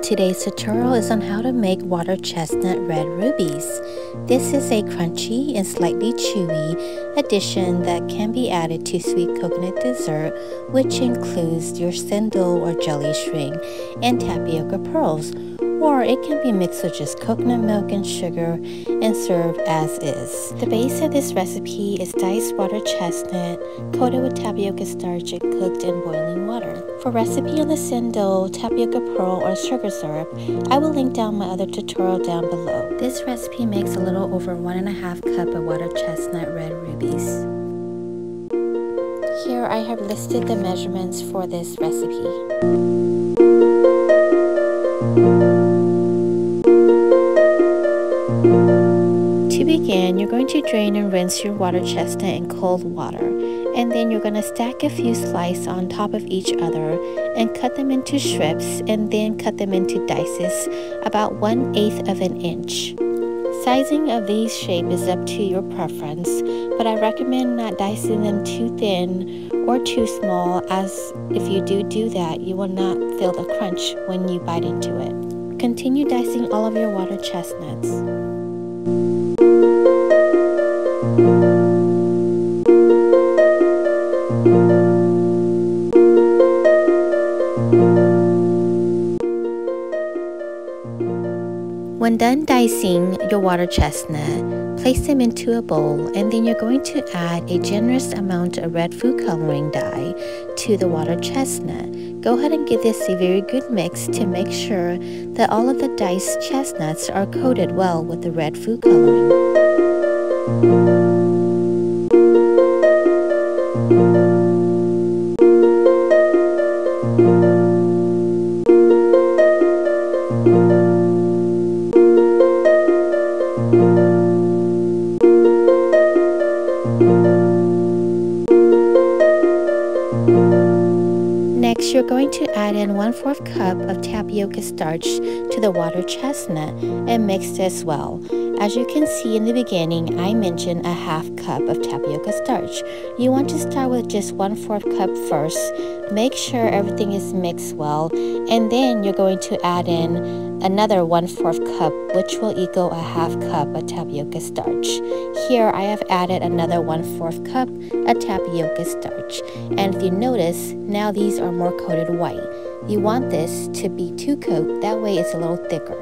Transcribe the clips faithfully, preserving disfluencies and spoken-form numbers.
Today's tutorial is on how to make water chestnut red rubies. This is a crunchy and slightly chewy addition that can be added to sweet coconut dessert, which includes your sendol or jelly string and tapioca pearls, or it can be mixed with just coconut milk and sugar and served as is. The base of this recipe is diced water chestnut coated with tapioca starch and cooked in boiling water. For recipe on the sendol, tapioca pearl, or sugar syrup, I will link down my other tutorial down below. This recipe makes a little over one and a half cup of water chestnut red rubies. Here I have listed the measurements for this recipe. To begin, you're going to drain and rinse your water chestnut in cold water, and then you're going to stack a few slices on top of each other and cut them into strips, and then cut them into dices about one eighth of an inch. Sizing of these shapes is up to your preference, but I recommend not dicing them too thin or too small, as if you do do that, you will not feel the crunch when you bite into it. Continue dicing all of your water chestnuts. When done dicing your water chestnut, place them into a bowl, and then you're going to add a generous amount of red food coloring dye to the water chestnut. Go ahead and give this a very good mix to make sure that all of the diced chestnuts are coated well with the red food coloring. Next, you're going to add in one fourth cup of tapioca starch to the water chestnut and mix this well. As you can see in the beginning, I mentioned a half cup of tapioca starch. You want to start with just one fourth cup first. Make sure everything is mixed well, and then you're going to add in another one fourth cup, which will equal a half cup of tapioca starch. Here I have added another one fourth cup of tapioca starch, and if you notice, now these are more coated white. You want this to be two coat, that way it's a little thicker.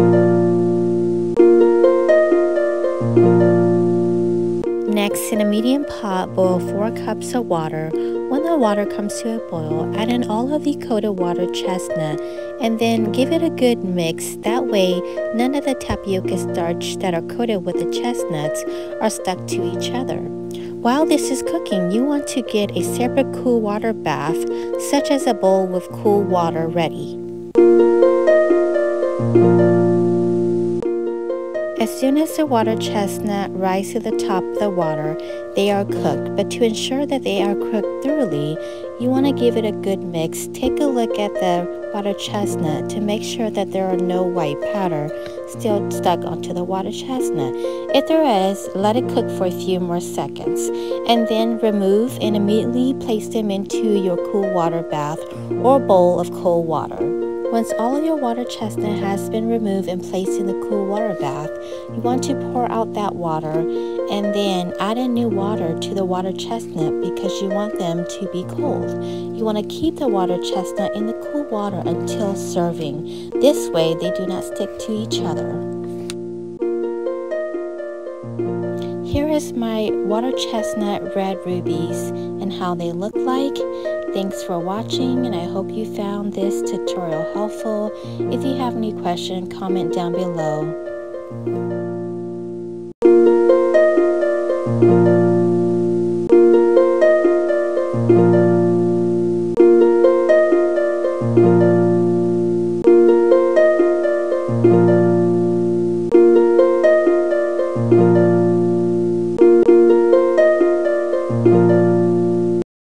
Next, in a medium pot, boil four cups of water. When the water comes to a boil, add in all of the coated water chestnut and then give it a good mix. That way, none of the tapioca starch that are coated with the chestnuts are stuck to each other. While this is cooking, you want to get a separate cool water bath, such as a bowl with cool water ready. As soon as the water chestnut rise to the top of the water, they are cooked. But to ensure that they are cooked thoroughly, you want to give it a good mix. Take a look at the water chestnut to make sure that there are no white powder still stuck onto the water chestnut. If there is, let it cook for a few more seconds, and then remove and immediately place them into your cool water bath or bowl of cold water. Once all of your water chestnut has been removed and placed in the cool water bath, you want to pour out that water and then add in new water to the water chestnut because you want them to be cold. You want to keep the water chestnut in the cool water until serving. This way they do not stick to each other. Here is my water chestnut red rubies and how they look like. Thanks for watching, and I hope you found this tutorial helpful. If you have any questions, comment down below.